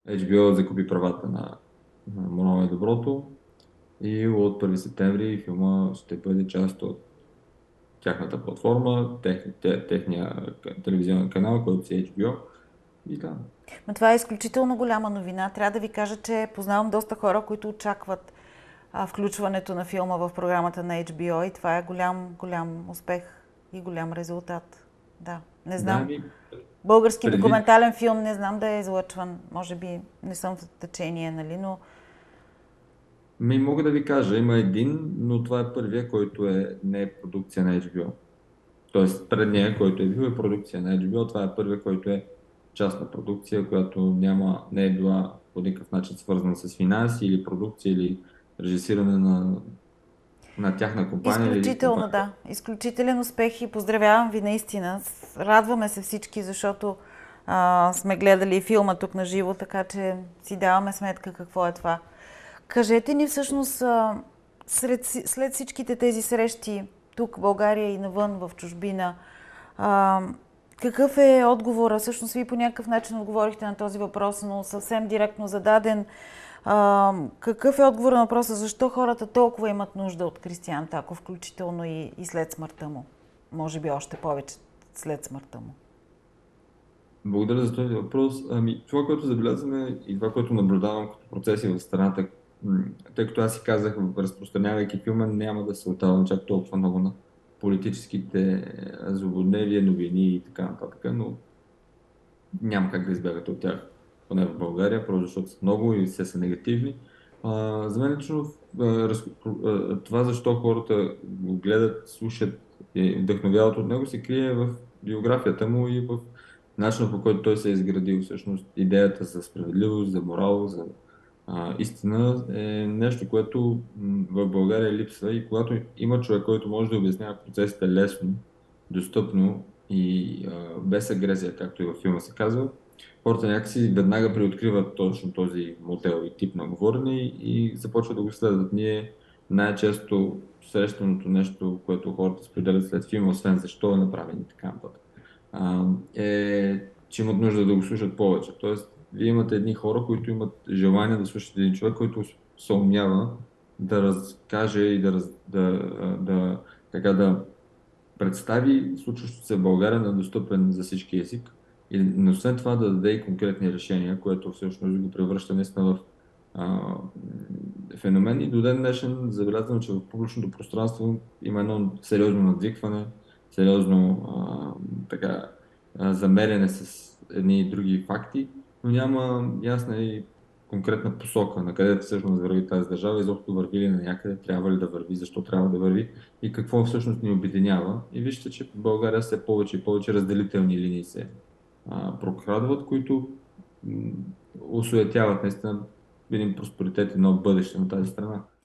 HBO закупи правата на Монова е доброто и от 1 септември филма ще бъде част от тяхната платформа, техния телевизионен канал, който си HBO. И да. Но това е изключително голяма новина. Трябва да ви кажа, че познавам доста хора, които очакват включването на филма в програмата на HBO и това е голям успех и голям резултат. Да, не Да, знам. Български преди документален филм не знам да е излъчван. Може би не съм в течение, нали, но мога да ви кажа, има един, но това е първия, който не е продукция на HBO. Тоест, предния, който е бил, е продукция на HBO. Това е първия, който е частна продукция, която не е била по никакъв начин свързана с финанси или продукция или режисиране на тяхна компания или изключително, компания. да. Изключителен успех и поздравявам ви наистина. Радваме се всички, защото сме гледали филма тук на живо, така че си даваме сметка какво е това. Кажете ни всъщност, след всичките тези срещи тук в България и навън в чужбина, а, какъв е отговора? Всъщност вие по някакъв начин отговорихте на този въпрос, но съвсем директно зададен. Какъв е отговор на въпроса защо хората толкова имат нужда от Кристиян Таков, включително и след смъртта му? Може би още повече след смъртта му. Благодаря за този въпрос. Това, което забелязваме и това, което наблюдавам като процеси в страната, тъй като аз си казах, разпространявайки филма, няма да се отдавам чак толкова много на политическите злободневия, новини и така нататък, но няма как да избягате от тях, поне в България, просто защото са много и все са негативни. За мен лично това защо хората го гледат, слушат и вдъхновяват от него се крие в биографията му и в начина, по който той се е изградил. Всъщност идеята за справедливост, за морал, за истина е нещо, което в България липсва и когато има човек, който може да обяснява процесите лесно, достъпно и без агресия, както и във филма се казва, хората някакси веднага преоткриват точно този модел и тип на говорене и започват да го следват. Ние най-често срещаното нещо, което хората споделят след филма, освен защо е направен и така нататък, че имат нужда да го слушат повече. Тоест, вие имате едни хора, които имат желание да слушат един човек, който се умява да разкаже и да представи случващото се в България на достъпен за всички език. Но освен това да даде и конкретни решения, което всъщност го превръща наистина в а, феномен. И до ден днешен забелязвам, че в публичното пространство има едно сериозно надвикване, сериозно замеряне с едни и други факти, но няма ясна и конкретна посока на къде всъщност върви тази държава, изобщо върви ли на някъде, трябва ли да върви, защо трябва да върви и какво всъщност ни обединява. И вижте, че в България все повече и повече разделителни линии се прокрадват, които осуетяват наистина един просперитет и ново бъдеще на тази страна.